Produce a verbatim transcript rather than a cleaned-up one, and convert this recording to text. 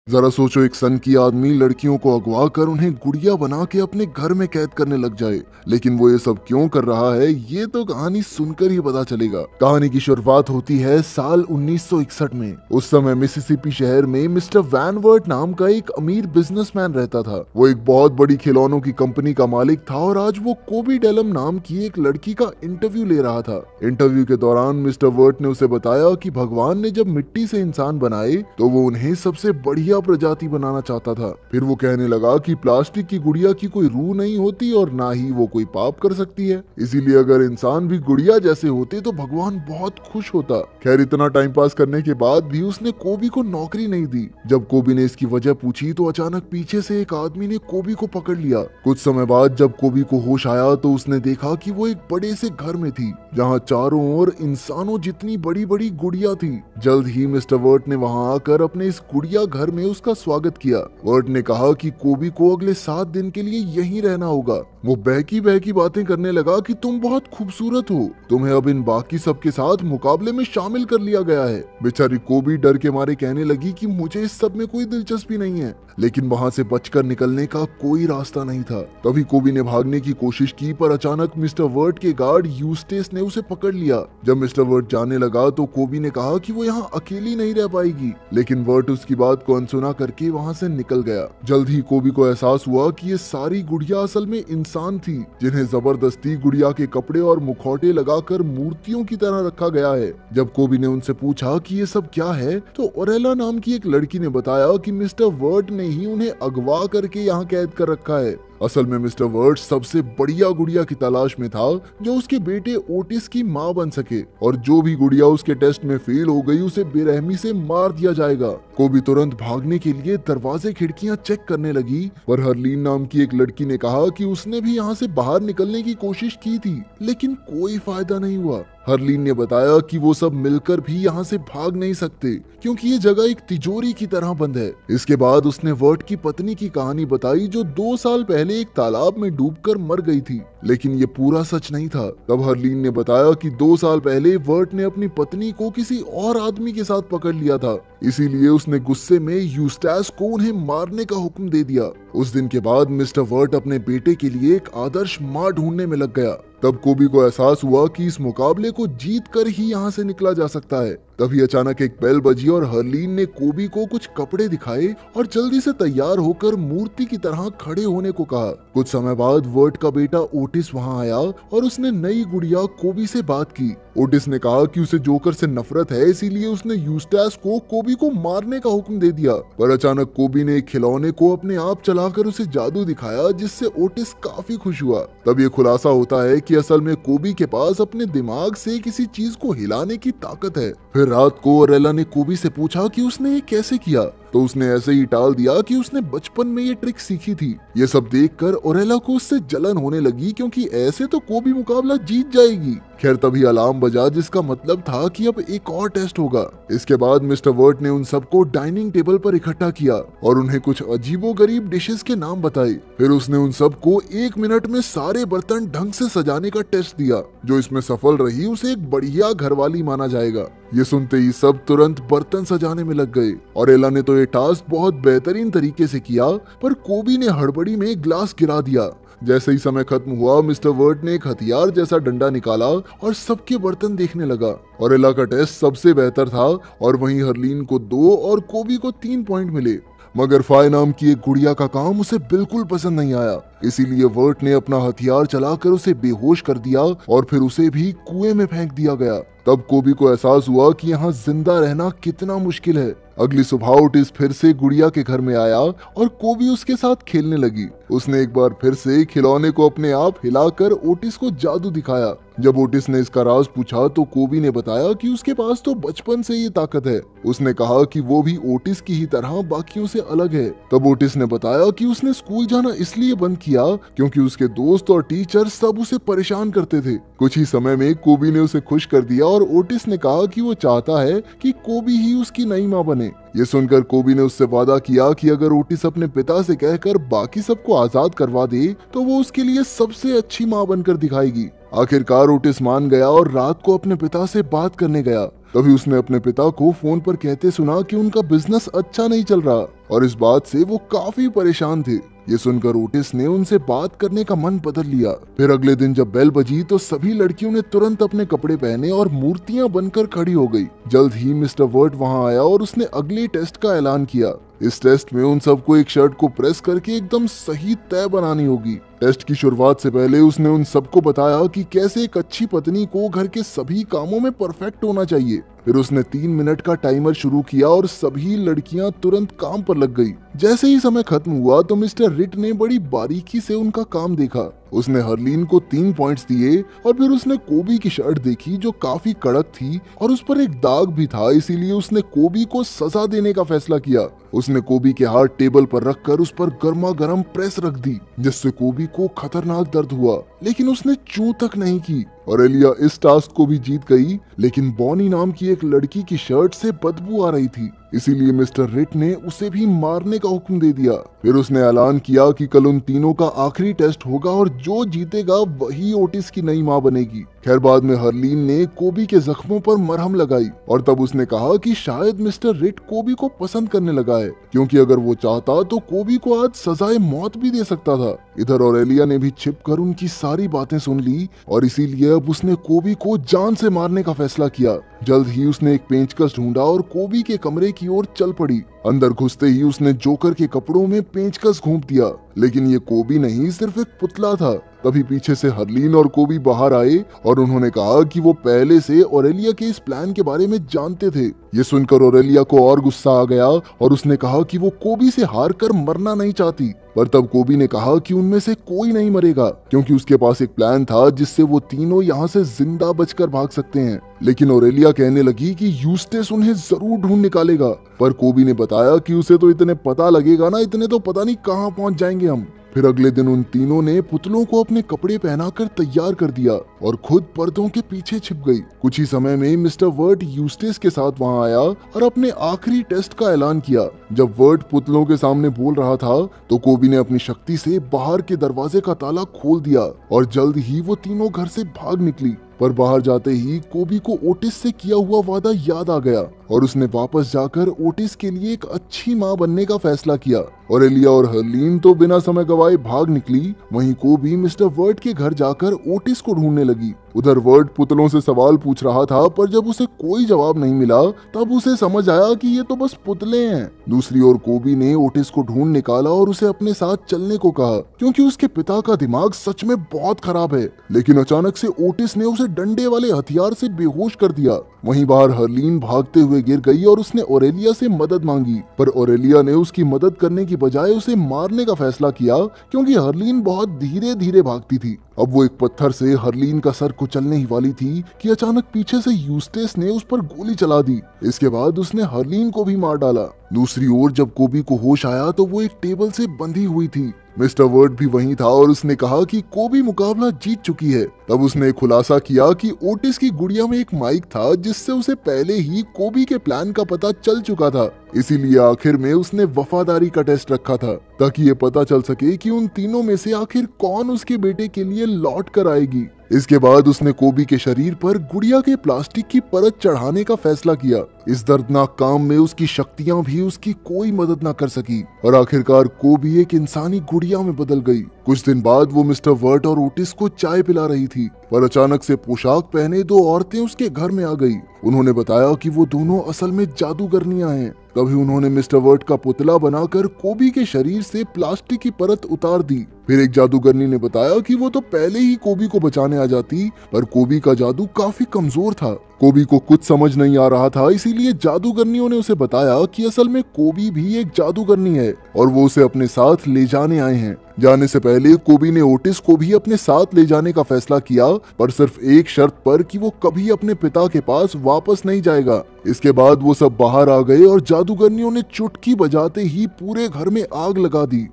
जरा सोचो, एक सन की आदमी लड़कियों को अगवा कर उन्हें गुड़िया बना के अपने घर में कैद करने लग जाए। लेकिन वो ये सब क्यों कर रहा है, ये तो कहानी सुनकर ही पता चलेगा। कहानी की शुरुआत होती है साल उन्नीस सौ इकसठ में। उस समय मिसिसिपी शहर में मिस्टर वैन वर्ट नाम का एक अमीर बिजनेसमैन रहता था। वो एक बहुत बड़ी खिलौनों की कंपनी का मालिक था और आज वो कोबी डेलम नाम की एक लड़की का इंटरव्यू ले रहा था। इंटरव्यू के दौरान मिस्टर वर्ट ने उसे बताया कि भगवान ने जब मिट्टी से इंसान बनाए तो वो उन्हें सबसे बढ़िया प्रजाति बनाना चाहता था। फिर वो कहने लगा कि प्लास्टिक की गुड़िया की कोई रूह नहीं होती और ना ही वो कोई पाप कर सकती है, इसीलिए अगर इंसान भी गुड़िया जैसे होते तो भगवान बहुत खुश होता। खैर, इतना टाइम पास करने के बाद भी उसने कोबी को नौकरी नहीं दी। जब कोबी ने इसकी वजह पूछी तो अचानक पीछे से एक आदमी ने कोबी को पकड़ लिया। कुछ समय बाद जब कोबी को होश आया तो उसने देखा कि वो एक बड़े से घर में थी जहाँ चारों ओर इंसानों जितनी बड़ी बड़ी गुड़िया थी। जल्द ही मिस्टर वर्ट ने वहाँ आकर अपने इस गुड़िया घर में उसका स्वागत किया। वर्ट ने कहा कि कोबी को अगले सात दिन के लिए यहीं रहना होगा। वो बहकी बहकी बातें करने लगा कि तुम बहुत खूबसूरत हो, तुम्हें अब इन बाकी सब के साथ मुकाबले में शामिल कर लिया गया है। बेचारी कोबी डर के मारे कहने लगी कि मुझे इस सब में कोई दिलचस्पी नहीं है, लेकिन वहाँ से बचकर निकलने का कोई रास्ता नहीं था। तभी कोबी ने भागने की कोशिश की, पर अचानक मिस्टर वर्ट के गार्ड यूस्टेस ने उसे पकड़ लिया। जब मिस्टर वर्ट जाने लगा तो कोबी ने कहा कि वो यहाँ अकेली नहीं रह पाएगी, लेकिन वर्ट उसकी बात को अनसुना करके वहाँ से निकल गया। जल्द ही कोबी को एहसास हुआ कि ये सारी गुड़िया असल में इंसान थी, जिन्हें जबरदस्ती गुड़िया के कपड़े और मुखौटे लगाकर मूर्तियों की तरह रखा गया है। जब कोबी ने उनसे पूछा कि ये सब क्या है, तो ओरेला नाम की एक लड़की ने बताया कि मिस्टर वर्ट ने ही उन्हें अगवा करके यहाँ कैद कर रखा है। असल में मिस्टर वर्ट सबसे बढ़िया गुड़िया की तलाश में था जो उसके बेटे ओटिस की माँ बन सके, और जो भी गुड़िया उसके टेस्ट में फेल हो गई उसे बेरहमी से मार दिया जाएगा। कोबी तुरंत भागने के लिए दरवाजे खिड़कियां चेक करने लगी, पर हरलीन नाम की एक लड़की ने कहा कि उसने भी यहाँ से बाहर निकलने की कोशिश की थी, लेकिन कोई फायदा नहीं हुआ। हरलीन ने बताया कि वो सब मिलकर भी यहाँ से भाग नहीं सकते क्योंकि ये जगह एक तिजोरी की तरह बंद है। इसके बाद उसने वर्ट की पत्नी की कहानी बताई जो दो साल पहले एक तालाब में डूबकर मर गई थी, लेकिन ये पूरा सच नहीं था। तब हरलीन ने बताया कि दो साल पहले वर्ट ने अपनी पत्नी को किसी और आदमी के साथ पकड़ लिया था, इसीलिए उसने गुस्से में यूस्टेस को उन्हें मारने का हुक्म दे दिया। उस दिन के बाद मिस्टर वर्ट अपने बेटे के लिए एक आदर्श माँ ढूंढने में लग गया। तब कोबी को एहसास हुआ कि इस मुकाबले को जीत कर ही यहाँ से निकला जा सकता है। तभी अचानक एक बेल बजी और हरलीन ने कोबी को कुछ कपड़े दिखाए और जल्दी से तैयार होकर मूर्ति की तरह खड़े होने को कहा। कुछ समय बाद वर्ट का बेटा ओटिस वहाँ आया और उसने नई गुड़िया कोबी से बात की। ओटिस ने कहा कि उसे जोकर से नफरत है, इसीलिए उसने यूस्टेस को कोबी को मारने का हुक्म दे दिया। पर अचानक कोबी ने एक खिलौने को अपने आप चलाकर उसे जादू दिखाया, जिससे ओटिस काफी खुश हुआ। तब ये खुलासा होता है कि असल में कोबी के पास अपने दिमाग से किसी चीज को हिलाने की ताकत है। फिर रात को ओरेला ने कोबी से पूछा कि उसने ये कैसे किया, तो उसने ऐसे ही टाल दिया कि उसने बचपन में ये ट्रिक सीखी थी। ये सब देखकर ओरेला को उससे जलन होने लगी, क्योंकि ऐसे तो कोबी मुकाबला जीत जाएगी। खैर, तभी अलार्म बजा, जिसका मतलब था कि अब एक और टेस्ट होगा। इसके बाद मिस्टर वर्ट ने उन सबको डाइनिंग टेबल पर इकट्ठा किया और उन्हें कुछ अजीबोगरीब डिशेस के नाम बताए। फिर उसने उन सबको एक मिनट में सारे बर्तन ढंग से सजाने का टेस्ट दिया। जो इसमें सफल रही उसे एक बढ़िया घरवाली माना जाएगा। ये सुनते ही सब तुरंत बर्तन सजाने में लग गए। ओरेला ने तो ये टास्क बहुत बेहतरीन तरीके से किया, पर कोबी ने हड़बड़ी में ग्लास गिरा दिया। जैसे ही समय खत्म हुआ, मिस्टर वर्ट ने एक हथियार जैसा डंडा निकाला और सबके बर्तन देखने लगा। ओरेला का टेस्ट सबसे बेहतर था और वहीं हरलीन को दो और कोबी को तीन पॉइंट मिले, मगर फाय नाम की एक गुड़िया का काम उसे बिल्कुल पसंद नहीं आया। इसीलिए वर्ट ने अपना हथियार चलाकर उसे बेहोश कर दिया और फिर उसे भी कुएं में फेंक दिया गया। तब कोबी को एहसास हुआ कि यहाँ जिंदा रहना कितना मुश्किल है। अगली सुबह ओटिस फिर से गुड़िया के घर में आया और कोबी उसके साथ खेलने लगी। उसने एक बार फिर से खिलौने को अपने आप हिलाकर ओटिस को जादू दिखाया। जब ओटिस ने इसका राज पूछा तो कोबी ने बताया कि उसके पास तो बचपन से ये ताकत है। उसने कहा कि वो भी ओटिस की ही तरह बाकियों से अलग है। तब ओटिस ने बताया कि उसने स्कूल जाना इसलिए बंद किया क्योंकि उसके दोस्त और टीचर सब उसे परेशान करते थे। कुछ ही समय में कोबी ने उसे खुश कर दिया और ओटिस ने कहा कि वो चाहता है कि कोबी ही उसकी नई माँ बने। ये सुनकर कोबी ने उससे वादा किया कि अगर ओटिस अपने पिता से कहकर बाकी सबको आजाद करवा दे तो वो उसके लिए सबसे अच्छी माँ बनकर दिखाएगी। आखिरकार ओटिस मान गया और रात को अपने पिता से बात करने गया। तभी उसने अपने पिता को फोन पर कहते सुना कि उनका बिजनेस अच्छा नहीं चल रहा और इस बात से वो काफी परेशान थे। ये सुनकर ओटिस ने उनसे बात करने का मन बदल लिया। फिर अगले दिन जब बेल बजी तो सभी लड़कियों ने तुरंत अपने कपड़े पहने और मूर्तियां बनकर खड़ी हो गई। जल्द ही मिस्टर वर्ट वहां आया और उसने अगले टेस्ट का ऐलान किया। इस टेस्ट में उन सबको एक शर्ट को प्रेस करके एकदम सही तय बनानी होगी। टेस्ट की शुरुआत से पहले उसने उन सबको बताया कि कैसे एक अच्छी पत्नी को घर के सभी कामों में परफेक्ट होना चाहिए। फिर उसने तीन मिनट का टाइमर शुरू किया और सभी लड़कियां तुरंत काम पर लग गई। जैसे ही समय खत्म हुआ तो मिस्टर रिट ने बड़ी बारीकी से उनका काम देखा। उसने हरलीन को तीन पॉइंट्स दिए और फिर उसने कोबी की शर्ट देखी जो काफी कड़क थी और उस पर एक दाग भी था, इसीलिए उसने कोबी को सजा देने का फैसला किया। उसने कोबी के हाथ टेबल पर रखकर उस पर गर्मा गर्म प्रेस रख दी, जिससे कोबी को खतरनाक दर्द हुआ, लेकिन उसने चूं तक नहीं की। ऑरेलिया इस टास्क को भी जीत गई, लेकिन बॉनी नाम की एक लड़की की शर्ट से बदबू आ रही थी, इसीलिए मिस्टर रिट ने उसे भी मारने का हुक्म दे दिया। फिर उसने ऐलान किया कि कल उन तीनों का आखिरी टेस्ट होगा और जो जीतेगा वही ओटिस की नई मां बनेगी। खैर बाद में हरलीन ने कोबी के जख्मों पर मरहम लगाई और तब उसने कहा कि शायद मिस्टर रिट कोबी को पसंद करने लगा है, क्योंकि अगर वो चाहता तो कोबी को आज सजाए मौत भी दे सकता था। इधर ऑरेलिया ने भी छिपकर उनकी सारी बातें सुन ली और इसीलिए अब उसने कोबी को जान से मारने का फैसला किया। जल्द ही उसने एक पेंचकस ढूंढा और कोबी के कमरे की ओर चल पड़ी। अंदर घुसते ही उसने जोकर के कपड़ों में पेंचकस घोंप दिया, लेकिन ये कोबी नहीं, सिर्फ एक पुतला था। तभी पीछे से हरलीन और कोबी बाहर आए और उन्होंने कहा कि वो पहले से ऑरेलिया के इस प्लान के बारे में जानते थे। ये सुनकर ऑरेलिया को और गुस्सा आ गया और उसने कहा कि वो कोबी से हार कर मरना नहीं चाहती। पर तब कोबी ने कहा कि उनमें से कोई नहीं मरेगा, क्योंकि उसके पास एक प्लान था जिससे वो तीनों यहाँ से जिंदा बचकर भाग सकते हैं। लेकिन ऑरेलिया कहने लगी कि यूस्टेस उन्हें जरूर ढूंढ निकालेगा, पर कोबी ने बताया कि उसे तो इतने पता लगेगा ना, इतने तो पता नहीं कहाँ पहुँच जाएंगे हम। फिर अगले दिन उन तीनों ने पुतलों को अपने कपड़े पहनाकर तैयार कर दिया और खुद पर्दों के पीछे छिप गई। कुछ ही समय में मिस्टर वर्ट यूस्टेस के साथ वहां आया और अपने आखिरी टेस्ट का ऐलान किया। जब वर्ट पुतलों के सामने बोल रहा था तो कोबी ने अपनी शक्ति से बाहर के दरवाजे का ताला खोल दिया और जल्द ही वो तीनों घर से भाग निकली। पर बाहर जाते ही कोबी को ओटिस से किया हुआ वादा याद आ गया और उसने वापस जाकर ओटिस के लिए एक अच्छी मां बनने का फैसला किया। ऑरेलिया और हरलीन तो बिना समय गवाए भाग निकली। वहीं कोबी मिस्टर वर्ट के घर जाकर ओटिस को ढूंढने लगी। उधर वर्ट पुतलों से सवाल पूछ रहा था, पर जब उसे कोई जवाब नहीं मिला तब उसे समझ आया कि ये तो बस पुतले हैं। दूसरी ओर कोबी ने ओटिस को ढूंढ निकाला और उसे अपने साथ चलने को कहा, क्योंकि उसके पिता का दिमाग सच में बहुत खराब है। लेकिन अचानक से ओटिस ने उसे डंडे वाले हथियार से बेहोश कर दिया। वहीं बाहर हरलीन भागते हुए गिर गई और उसने ऑरेलिया से मदद मांगी, पर ऑरेलिया ने उसकी मदद करने की बजाय उसे मारने का फैसला किया, क्योंकि हरलीन बहुत धीरे धीरे भागती थी। अब वो एक पत्थर से हरलीन का सर कुचलने ही वाली थी कि अचानक पीछे से यूस्टेस ने उस पर गोली चला दी। इसके बाद उसने हरलीन को भी मार डाला। दूसरी ओर जब कोबी को होश आया तो वो एक टेबल से बंधी हुई थी। मिस्टर वर्ट भी वहीं था और उसने कहा कि कोबी मुकाबला जीत चुकी है। तब उसने खुलासा किया कि ओटिस की गुड़िया में एक माइक था, जिससे उसे पहले ही कोबी के प्लान का पता चल चुका था। इसीलिए आखिर में उसने वफादारी का टेस्ट रखा था, ताकि ये पता चल सके कि उन तीनों में से आखिर कौन उसके बेटे के लिए लौट कर आएगी। इसके बाद उसने कोबी के शरीर पर गुड़िया के प्लास्टिक की परत चढ़ाने का फैसला किया। इस दर्दनाक काम में उसकी शक्तियां भी उसकी कोई मदद न कर सकी और आखिरकार कोबी एक इंसानी गुड़िया में बदल गई। कुछ दिन बाद वो मिस्टर वर्ट और ओटिस को चाय पिला रही थी, पर अचानक से पोशाक पहने दो औरतें उसके घर में आ गई। उन्होंने बताया कि वो दोनों असल में जादूगरनियां हैं। तभी उन्होंने मिस्टर वर्ट का पुतला बनाकर कोबी के शरीर से प्लास्टिक की परत उतार दी। फिर एक जादूगरनी ने बताया कि वो तो पहले ही कोबी को बचाने आ जाती, पर कोबी का जादू काफी कमजोर था। कोबी को कुछ समझ नहीं आ रहा था, इसीलिए जादूगरनियों ने उसे बताया कि असल में कोबी भी एक जादूगरनी है और वो उसे अपने साथ ले जाने आए हैं। जाने से पहले कोबी ने ओटिस को भी अपने साथ ले जाने का फैसला किया, पर सिर्फ एक शर्त पर कि वो कभी अपने पिता के पास वापस नहीं जाएगा। इसके बाद वो सब बाहर आ गए और जादूगरनियों ने चुटकी बजाते ही पूरे घर में आग लगा दी।